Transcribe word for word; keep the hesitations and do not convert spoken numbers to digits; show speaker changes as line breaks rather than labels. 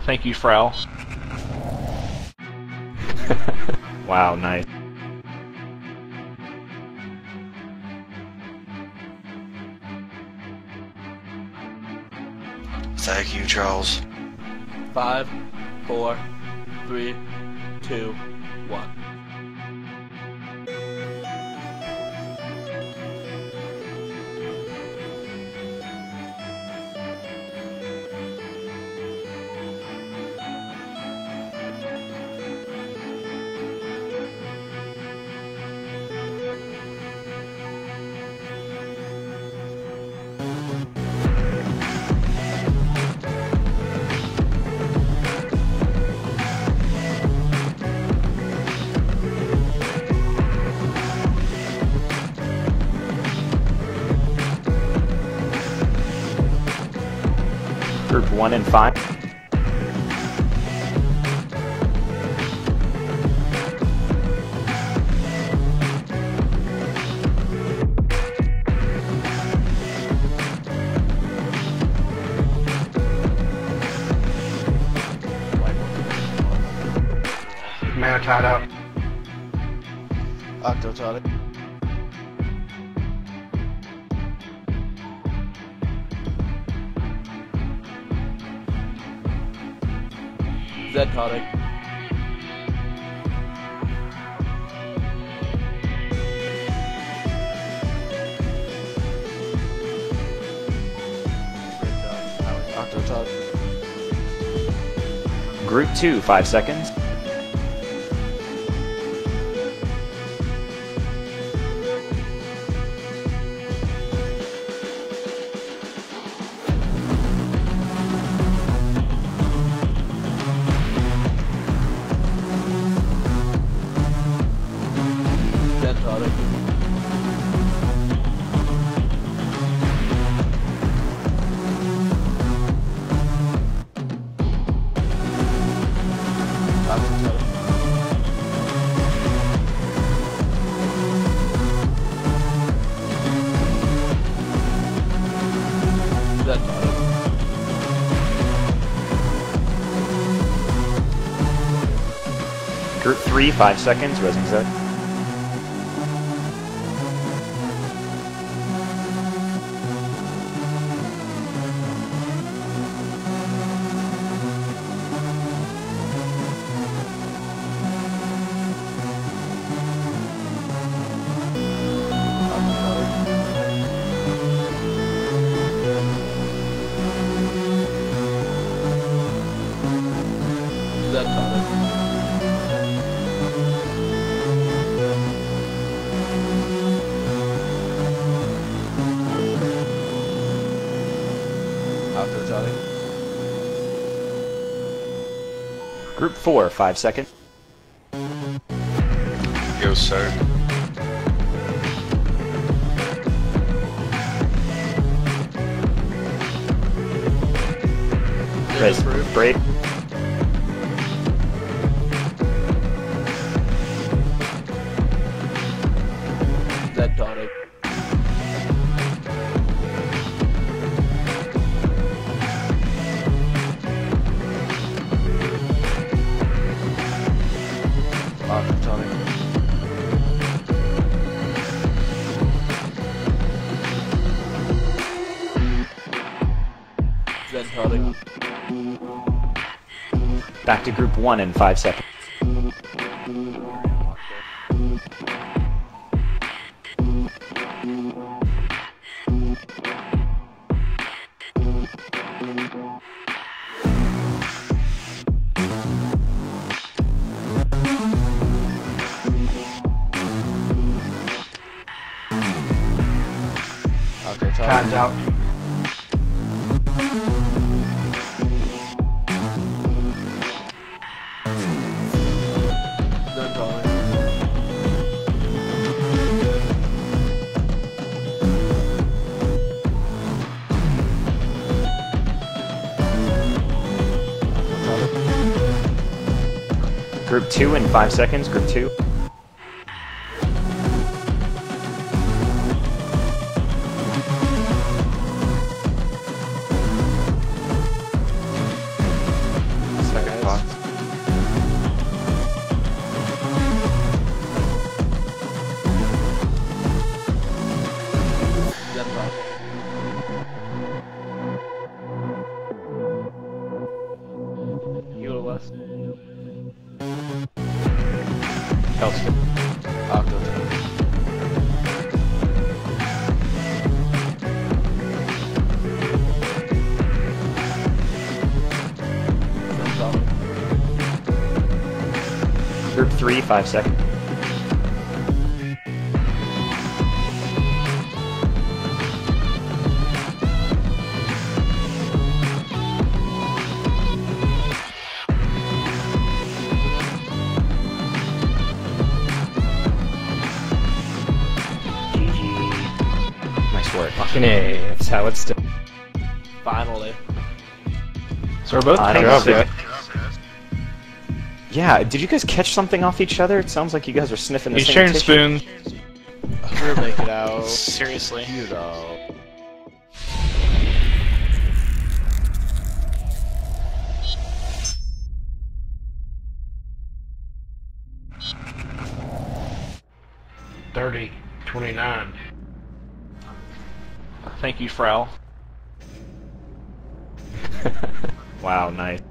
Thank you, Frau.
Wow, nice.
Thank you, Charles.
Five, four, three, two, one.
Group one and five.
Man tied up.
Octo tonic.
Zed tonic.
Octo tonic.
Group two, five seconds.
Zed tonic.
Octo tonic.
Zed tonic.
Group three, five seconds. Resing Zed.
Zed tonic.
Octo tonic.
Group four, five seconds.
Yo, sir.
Res break.
Zed tonic.
Octo tonic.
Zed tonic.
Back to group one in five seconds.
Octo
Time's
tonic.
out.
Zed tonic.
Group two in five seconds. Group two. thirty, five seconds. Nice work.
Fucking A. That's how it's done.
Finally.
So we're both
I don't
pink
know.
sick.
Yeah, did you guys catch something off each other? It sounds like you guys are sniffing the
He's
same
sharing
tissue.
spoons.
We're making it out.
Seriously.
You know.
thirty, twenty-nine.
Thank you, Frau.
Wow, nice.